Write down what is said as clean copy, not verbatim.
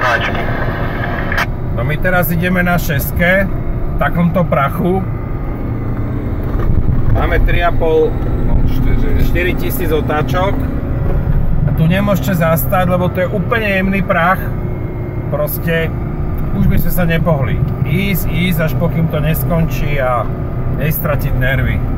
otáčky. No my teraz ideme na 6-ke, v takomto prachu. Máme 4 tisíc otáčok. A tu nemôžete zastať, lebo to je úplne jemný prach. Proste už by sme sa nepohli. Ísť, až pokým to neskončí a nestratiť nervy.